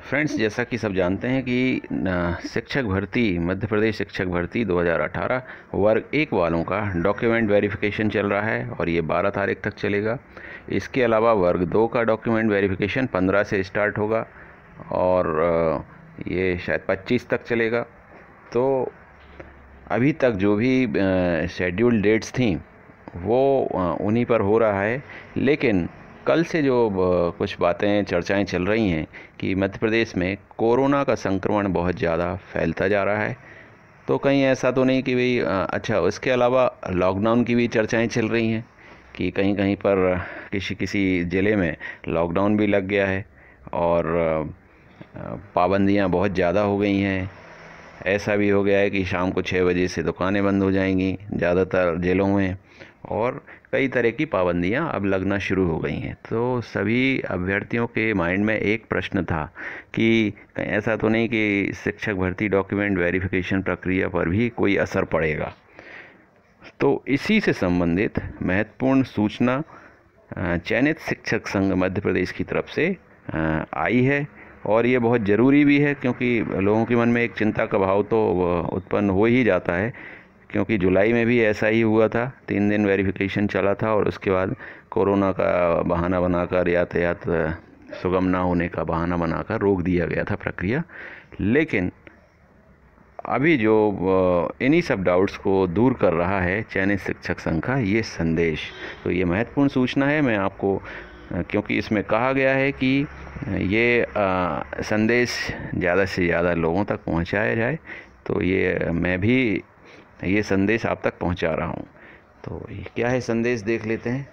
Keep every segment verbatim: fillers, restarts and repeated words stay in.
Friends, जैसा कि सब जानते हैं कि न, शिक्षक भर्ती मध्य प्रदेश शिक्षक भर्ती दो हज़ार अठारह वर्ग एक वालों का डॉक्यूमेंट वेरिफिकेशन चल रहा है और ये बारह तारीख तक चलेगा। इसके अलावा वर्ग दो का डॉक्यूमेंट वेरिफिकेशन पंद्रह से स्टार्ट होगा और ये शायद पच्चीस तक चलेगा। तो अभी तक जो भी शेड्यूल डेट्स थी वो उन्हीं पर हो रहा है, लेकिन कल से जो कुछ बातें चर्चाएं चल रही हैं कि मध्य प्रदेश में कोरोना का संक्रमण बहुत ज़्यादा फैलता जा रहा है। तो कहीं ऐसा तो नहीं कि भाई अच्छा, उसके अलावा लॉकडाउन की भी चर्चाएं चल रही हैं कि कहीं कहीं पर किसी किसी ज़िले में लॉकडाउन भी लग गया है और पाबंदियां बहुत ज़्यादा हो गई हैं। ऐसा भी हो गया है कि शाम को छः बजे से दुकानें बंद हो जाएंगी ज़्यादातर ज़िलों में, और कई तरह की पाबंदियां अब लगना शुरू हो गई हैं। तो सभी अभ्यर्थियों के माइंड में एक प्रश्न था कि कहीं ऐसा तो नहीं कि शिक्षक भर्ती डॉक्यूमेंट वेरिफिकेशन प्रक्रिया पर भी कोई असर पड़ेगा। तो इसी से संबंधित महत्वपूर्ण सूचना चयनित शिक्षक संघ मध्य प्रदेश की तरफ से आई है और ये बहुत ज़रूरी भी है, क्योंकि लोगों के मन में एक चिंता का भाव तो उत्पन्न हो ही जाता है, क्योंकि जुलाई में भी ऐसा ही हुआ था। तीन दिन वेरिफिकेशन चला था और उसके बाद कोरोना का बहाना बनाकर यातायात सुगम ना होने का बहाना बनाकर रोक दिया गया था प्रक्रिया। लेकिन अभी जो इन्हीं सब डाउट्स को दूर कर रहा है चयनित शिक्षक संघ का ये संदेश, तो ये महत्वपूर्ण सूचना है। मैं आपको, क्योंकि इसमें कहा गया है कि ये आ, संदेश ज़्यादा से ज़्यादा लोगों तक पहुंचाया जाए, तो ये मैं भी ये संदेश आप तक पहुंचा रहा हूं। तो ये क्या है संदेश, देख लेते हैं।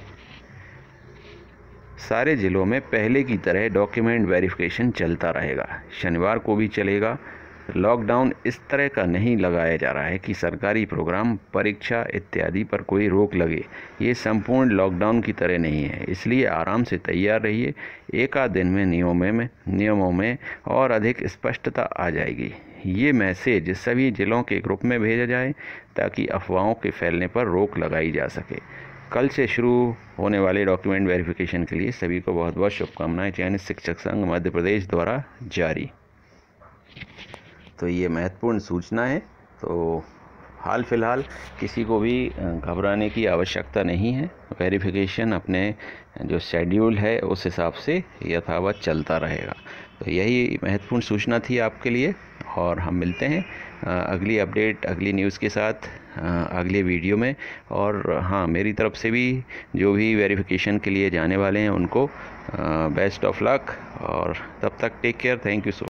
सारे ज़िलों में पहले की तरह डॉक्यूमेंट वेरिफिकेशन चलता रहेगा, शनिवार को भी चलेगा। लॉकडाउन इस तरह का नहीं लगाया जा रहा है कि सरकारी प्रोग्राम, परीक्षा इत्यादि पर कोई रोक लगे। ये संपूर्ण लॉकडाउन की तरह नहीं है, इसलिए आराम से तैयार रहिए। एक आध दिन में नियमों में नियमों में और अधिक स्पष्टता आ जाएगी। ये मैसेज सभी जिलों के ग्रुप में भेजा जाए ताकि अफवाहों के फैलने पर रोक लगाई जा सके। कल से शुरू होने वाले डॉक्यूमेंट वेरिफिकेशन के लिए सभी को बहुत बहुत शुभकामनाएं। चयनित शिक्षक संघ मध्य प्रदेश द्वारा जारी। तो ये महत्वपूर्ण सूचना है। तो हाल फिलहाल किसी को भी घबराने की आवश्यकता नहीं है। वेरिफिकेशन अपने जो शेड्यूल है उस हिसाब से यथावत चलता रहेगा। तो यही महत्वपूर्ण सूचना थी आपके लिए, और हम मिलते हैं अगली अपडेट, अगली न्यूज़ के साथ अगले वीडियो में। और हाँ, मेरी तरफ से भी जो भी वेरिफिकेशन के लिए जाने वाले हैं उनको बेस्ट ऑफ लक, और तब तक take care. Thank you so